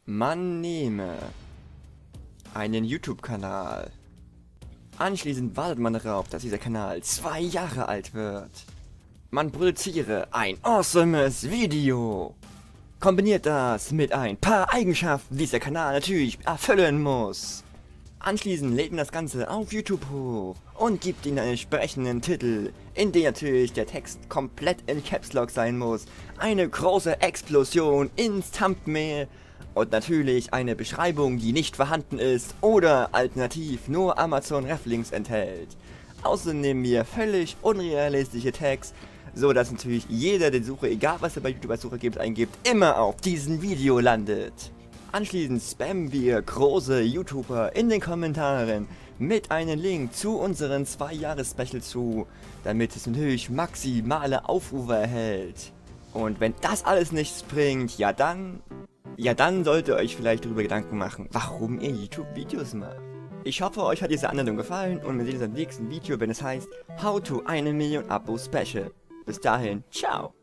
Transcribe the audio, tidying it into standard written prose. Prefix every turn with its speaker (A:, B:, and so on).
A: Man nehme einen YouTube-Kanal. Anschließend wartet man darauf, dass dieser Kanal 2 Jahre alt wird. Man produziere ein awesomes Video. Kombiniert das mit ein paar Eigenschaften, die dieser Kanal natürlich erfüllen muss. Anschließend lädt man das Ganze auf YouTube hoch und gibt ihm einen entsprechenden Titel, in dem natürlich der Text komplett in Caps Lock sein muss, eine große Explosion ins Thumbnail und natürlich eine Beschreibung, die nicht vorhanden ist oder alternativ nur Amazon Reflinks enthält. Außerdem nehmen wir völlig unrealistische Tags, so dass natürlich jeder, der Suche, egal was er bei YouTube als Suchergebnis eingibt, immer auf diesem Video landet. Anschließend spammen wir große YouTuber in den Kommentaren mit einem Link zu unseren 2-Jahres-Special zu, damit es natürlich maximale Aufrufe erhält. Und wenn das alles nichts bringt, ja dann solltet ihr euch vielleicht darüber Gedanken machen, warum ihr YouTube-Videos macht. Ich hoffe, euch hat diese Anleitung gefallen und wir sehen uns im nächsten Video, wenn es heißt How to 1 Million Abo Special. Bis dahin, ciao!